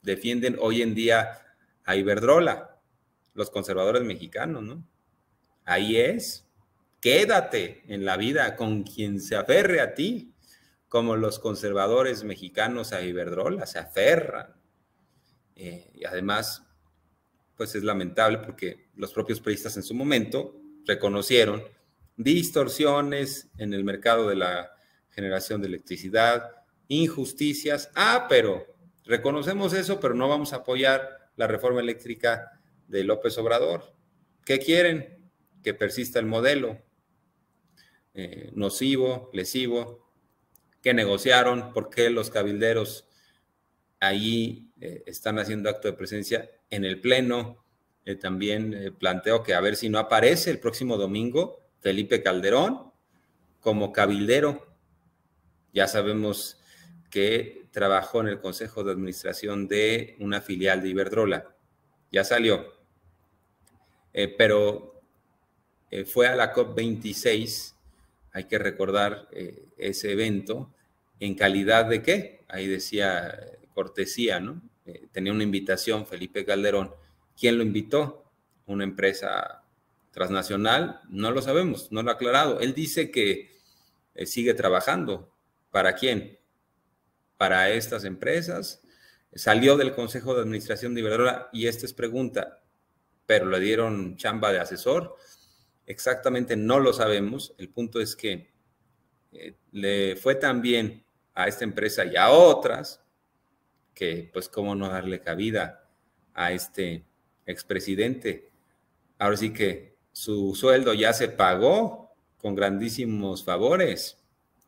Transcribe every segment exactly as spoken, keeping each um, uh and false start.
defienden hoy en día a Iberdrola, los conservadores mexicanos, ¿no? Ahí es, quédate en la vida con quien se aferre a ti, como los conservadores mexicanos a Iberdrola, se aferran. Eh, y además, pues es lamentable porque los propios priistas en su momento reconocieron distorsiones en el mercado de la generación de electricidad, injusticias. Ah, pero reconocemos eso, pero no vamos a apoyar la reforma eléctrica de López Obrador. ¿Qué quieren? Que persista el modelo eh, nocivo, lesivo, que negociaron, por qué los cabilderos ahí eh, están haciendo acto de presencia en el Pleno. Eh, también eh, planteo que a ver si no aparece el próximo domingo Felipe Calderón como cabildero. Ya sabemos que trabajó en el Consejo de Administración de una filial de Iberdrola. Ya salió. Eh, pero eh, fue a la COP veintiséis, hay que recordar eh, ese evento, ¿en calidad de qué? Ahí decía cortesía, ¿no? Eh, tenía una invitación Felipe Calderón. ¿Quién lo invitó? Una empresa transnacional, no lo sabemos, no lo ha aclarado. Él dice que eh, sigue trabajando. ¿Para quién? Para estas empresas. Salió del Consejo de Administración de Iberdrola y esta es pregunta, pero le dieron chamba de asesor. Exactamente no lo sabemos. El punto es que eh, le fue tan bien a esta empresa y a otras que, pues, cómo no darle cabida a este expresidente. Ahora sí que su sueldo ya se pagó con grandísimos favores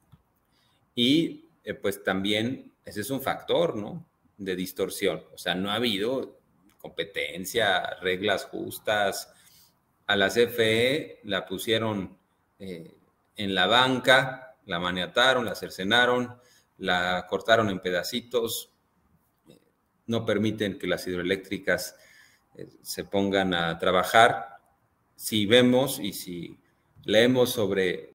y eh, pues también ese es un factor, ¿no? De distorsión. O sea, no ha habido competencia, reglas justas. A la C F E la pusieron eh, en la banca, la maniataron, la cercenaron, la cortaron en pedacitos, eh, no permiten que las hidroeléctricas eh, se pongan a trabajar. Si vemos y si leemos sobre